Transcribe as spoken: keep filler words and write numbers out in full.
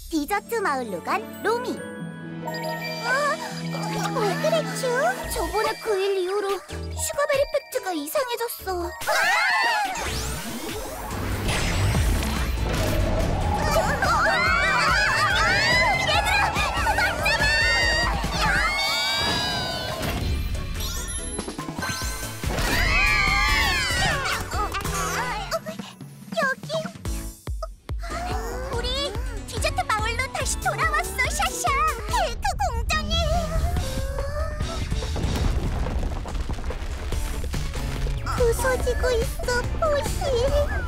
디저트 마을로 간 로미. 아, 왜 그랬죠? 저번에 그 일 이후로 슈가베리 팩트가 이상해졌어. 얘들아, 맞잖아! 여기 우리 디저트 마을로 다시 돌아왔어, 샤샤. 케이크 공장에 부서지고 있어, 보시.